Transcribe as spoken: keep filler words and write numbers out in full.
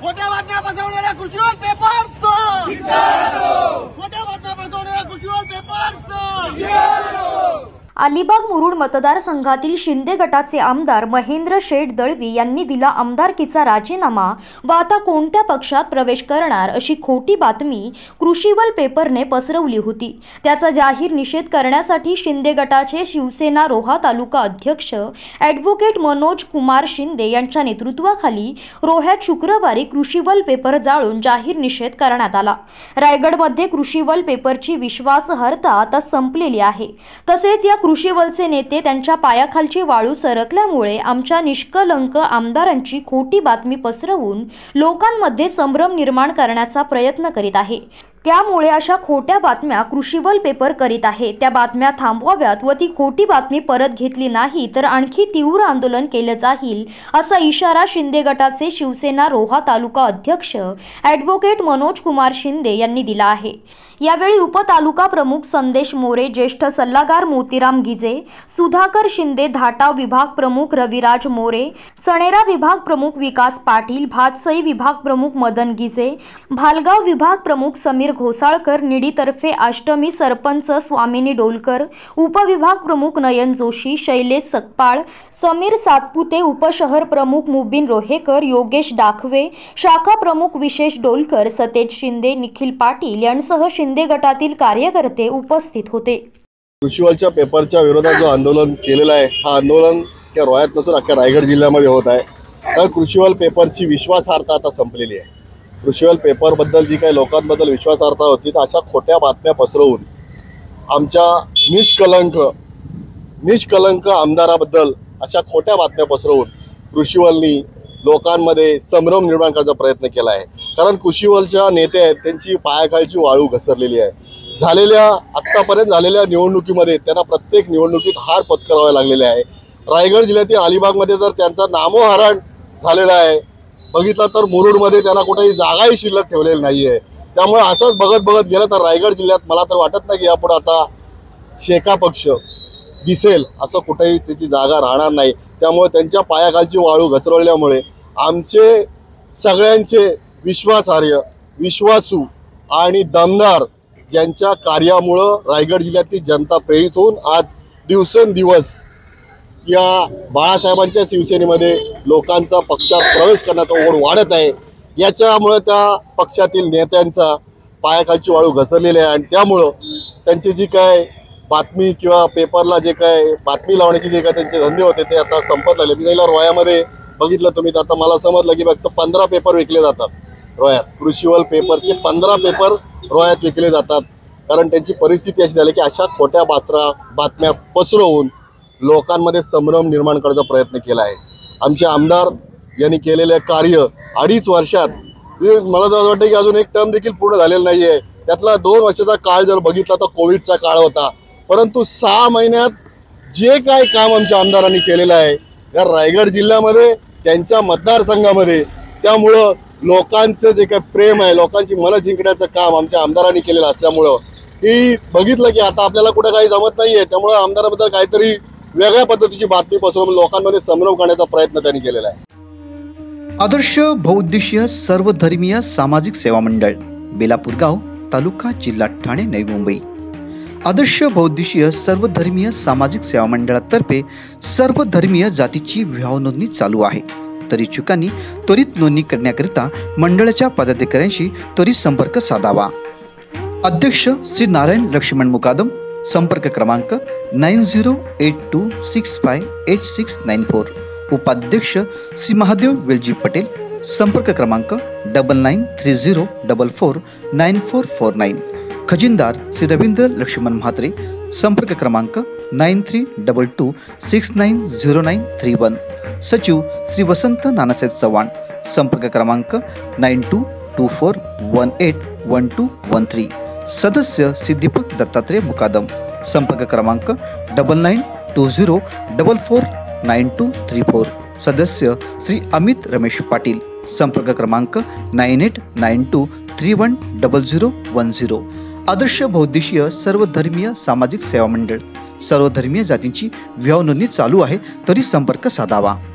खोट्या बातम्या पसरवणाऱ्या कृषीवर पेपर्स खोट्या बातम्या पसरवणाऱ्या कृषीवर पेपर्स अलिबाग मुरुड मतदारसंघातील शिंदे गटाचे आमदार महेंद्र शेठ दळवी यांनी दिला आमदारकीचा राजीनामा व आता कोणत्या पक्षात प्रवेश करणार अशी खोटी बातमी कृषीवल पेपरने पसरवली होती। त्याचा जाहीर निषेध करण्यासाठी शिंदे गटाचे शिवसेना रोहा तालुका अध्यक्ष ॲडव्होकेट मनोज कुमार शिंदे यांच्या नेतृत्वाखाली रोह्यात शुक्रवारी कृषीवल पेपर जाळून जाहीर निषेध करण्यात आला। रायगडमध्ये कृषीवल पेपरची विश्वासार्हता आता संपलेली आहे। तसेच या कृषीवलचे नेते त्यांच्या पायाखालची वाळू सरकल्यामुळे आमच्या निष्कलंक आमदारांची खोटी बातमी पसरवून लोकांमध्ये संभ्रम निर्माण करण्याचा प्रयत्न करीत आहे। त्यामुळे अशा खोट्या बातम्या कृषीवल पेपर करीत आहे त्या बातम्या थांबवाव्यात व ती खोटी बातमी परत घेतली नाही तर आणखी तीव्र आंदोलन केले जाईल असा इशारा शिंदे गटाचे शिवसेना रोहा तालुका अध्यक्ष ॲडव्होकेट मनोज कुमार शिंदे यांनी दिला आहे। यावेळी उपतालुका प्रमुख संदेश मोरे, ज्येष्ठ सल्लागार मोतीराम गिजे, सुधाकर शिंदे, धाटाव विभाग प्रमुख रविराज मोरे, चणेरा विभाग प्रमुख विकास पाटील, भातसई विभाग प्रमुख मदन गिजे, भालगाव विभाग प्रमुख समीर घोसाळकर, निडीतर्फे अष्टमी सरपंच स्वामिनी डोलकर, उपविभाग प्रमुख नयन जोशी, शैलेश सकपाळ, समीर सातपुते, उपशहर प्रमुख मुबीन रोहेकर, योगेश दाखवे, शाखा प्रमुख विशेष डोलकर, सतेज शिंदे, निखिल पाटील यांसह शिंदे गटातील कार्यकर्ते उपस्थित होते। कृषीवलच्या पेपरच्या विरोधात जो आंदोलन केलेला आहे हा आंदोलन त्या रोह्यात नसून अख्ख्या रायगड जिल्ह्यामध्ये होत आहे। तर कृषीवल पेपरची विश्वासार्हता आता संपलेली आहे। कृषीवल पेपरबद्दल जी काही लोकांबद्दल विश्वासार्हता होती तर अशा खोट्या बातम्या पसरवून आमच्या निष्कलंक निष्कलंक आमदाराबद्दल अशा खोट्या बातम्या पसरवून कृषीवलनी लोकांमध्ये संभ्रम निर्माण करण्याचा प्रयत्न केला आहे। कारण कृषीवलच्या नेते आहेत त्यांची पायाखालची वाळू घसरलेली आहे। झालेल्या आत्तापर्यंत झालेल्या निवडणुकीमध्ये त्यांना प्रत्येक निवडणुकीत हार पत्करावे लागलेले आहे। रायगड जिल्ह्यातील अलिबागमध्ये तर त्यांचा नामोहरण झालेला आहे। बघितलं तर मुरुडमध्ये त्यांना कुठेही जागाही शिल्लक ठेवलेली नाही आहे। त्यामुळे असंच बघत बघत गेलं तर रायगड जिल्ह्यात मला तर वाटत नाही की यापुढे आता शेका पक्ष दिसेल असं कुठेही त्याची जागा राहणार नाही। त्यामुळे त्यांच्या पायाखालची वाळू घसरवल्यामुळे आमचे सगळ्यांचे विश्वासार्ह, विश्वासू आणि दमदार ज्यांच्या कार्यामुळं रायगड जिल्ह्यातली जनता प्रेरित होऊन आज दिवसेंदिवस या बाळासाहेबांच्या शिवसेनेमध्ये लोकांचा पक्षात प्रवेश करण्याचा ओढ वाढत आहे। याच्यामुळे त्या पक्षातील नेत्यांचा पायाखालची वाळू घसरलेली आहे आणि त्यामुळं त्यांची जी काय बातमी किंवा पेपरला जे काय बातमी लावण्याचे जे काय त्यांचे धंदे होते ते आता संपत लागले। मी जायला रोह्यामध्ये बघितलं तुम्ही तर आता मला समजलं की फक्त पंधरा पेपर विकले जातात रोह्यात। कृषीवल पेपरचे पंधरा पेपर रोह्यात विकले जातात कारण त्यांची परिस्थिती अशी झाली की अशा खोट्या बातम्या बातम्या पसरवून लोकांमध्ये संभ्रम निर्माण करण्याचा प्रयत्न केला आहे। आमचे आमदार यांनी केलेले कार्य अडीच वर्षात मला तर वाटतं की अजून एक टर्म देखील पूर्ण झालेला नाही आहे। त्यातला दोन वर्षाचा काळ जर बघितला तर कोविडचा काळ होता, परंतु सहा महिन्यात जे काय काम आमच्या आमदारांनी केलेलं आहे या रायगड जिल्ह्यामध्ये त्यांच्या मतदारसंघामध्ये, त्यामुळं लोकांचं जे काही प्रेम आहे, लोकांची मनं जिंकण्याचं काम आमच्या आमदारांनी केलेलं असल्यामुळं की बघितलं की आता आपल्याला कुठं काही जमत नाही आहे। त्यामुळं आमदाराबद्दल काहीतरी वेगळ्या पद्धतीची बातमी पसरवून लोकांमध्ये संभ्रम करण्याचा प्रयत्न त्यांनी केलेला आहे। आदर्श बहुउद्देशीय सर्वधर्मीय सामाजिक सेवा मंडळ, बेलापूर गाव, तालुका, जिल्हा ठाणे, नवी मुंबई। आदर्श बहुउद्देशीय सर्वधर्मीय सामाजिक सेवा मंडळातर्फे सर्व धर्मीय जातीची विवाह नोंदणी चालू आहे। तर इच्छुकांनी त्वरित नोंदणी करण्याकरिता मंडळाच्या पदाधिकाऱ्यांशी त्वरित संपर्क साधावा। अध्यक्ष श्री नारायण लक्ष्मण मुकादम, संपर्क क्रमांक nine zero eight two six five eight six nine four. उपाध्यक्ष श्री महादेव वेलजी पटेल, संपर्क क्रमांक double nine three zero double four nine four four nine. खजिनदार श्री रवींद्र लक्ष्मण म्हात्रे, संपर्क क्रमांक nine three double two six nine zero nine three one. सचिव श्री वसंत नानासाहेब चव्हाण, संपर्क क्रमांक nine two two four one eight one two one three. सदस्य श्री दीपक दत्तात्रय मुकादम, संपर्क क्रमांक double nine two zero double four nine two three four. सदस्य श्री अमित रमेश पाटील, संपर्क क्रमांक nine eight nine two three one double zero one zero. आदर्श बहुउद्देशीय सर्वधर्मीय सामाजिक सेवा मंडळ, सर्वधर्मीय जातींची विवाह नोंदणी चालू आहे, तरी संपर्क साधावा।